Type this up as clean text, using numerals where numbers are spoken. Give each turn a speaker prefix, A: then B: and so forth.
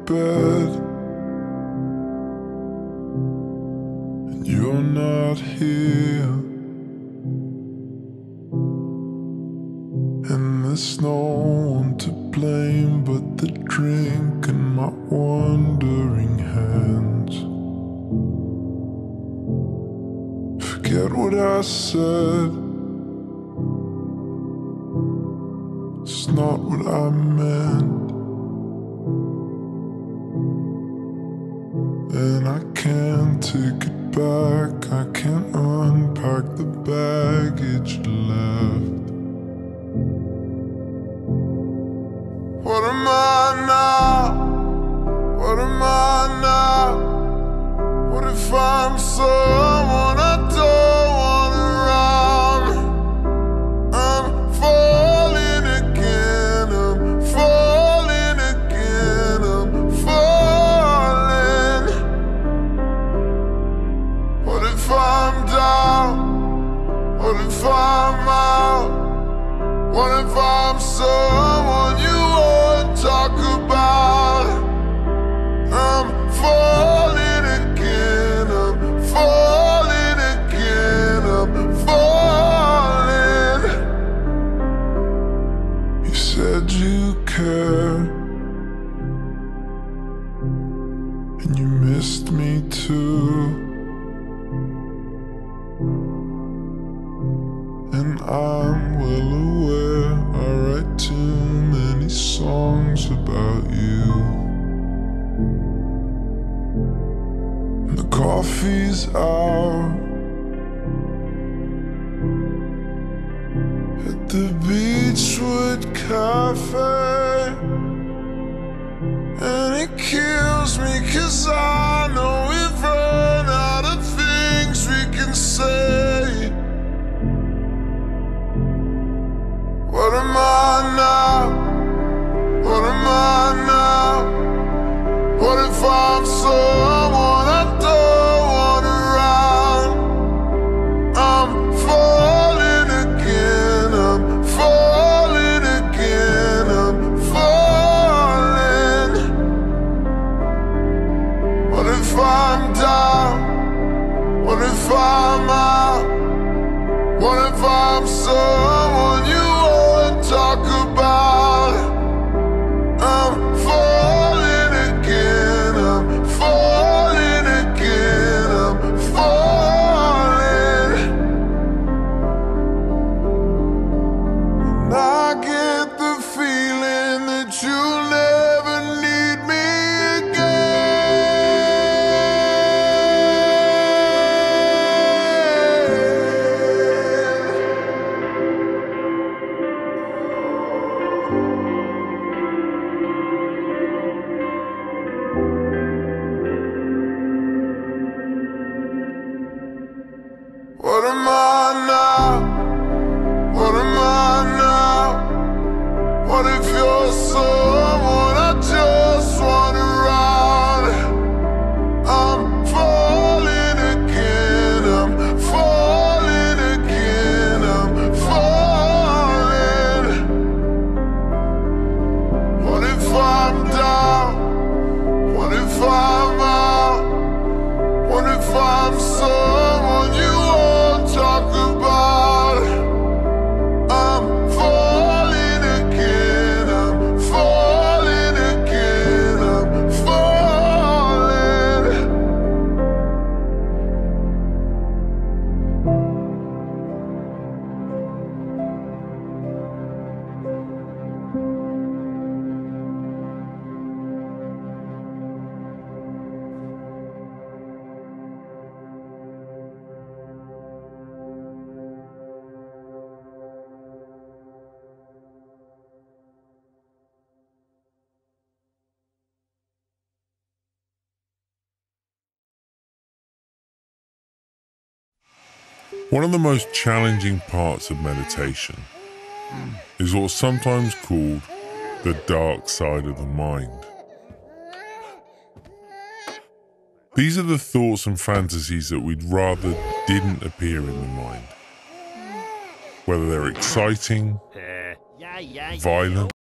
A: bed and you're not here, and there's no one to blame but the drink and my wandering hands. Forget what I said, it's not what I meant. And I can't take it back, I can't unpack the baggage left. What am I now? What am I now? What if I'm someone I don't want around? I'm falling again, I'm falling again, I'm falling. What if I'm down? What if I'm out? What if I'm someone you won't talk about? I'm falling again, I'm falling again, I'm falling. You said you cared, and you missed me too. And I'm well aware I write too many songs about you. And the coffee's out at the Beechwood Cafe, and it kills me 'cause I know we've run out of things we can say. What am I now? What am I now? What if I'm someone I don't want around? I'm falling again, I'm falling again, I'm falling. What if I'm down? What if I'm out? What if I'm someone you won't talk about? I'm falling again, I'm falling again, I'm falling. And I get the feeling that you'll never need me What am I now? What am I now? What if you're someone I just want around? I'm falling again, I'm falling again, I'm falling. What if I'm down? What if I'm out? What if I'm someone you talk about? I'm falling again, I'm falling again, I'm falling.
B: One of the most challenging parts of meditation is what's sometimes called the dark side of the mind. These are the thoughts and fantasies that we'd rather didn't appear in the mind. Whether they're exciting, violent,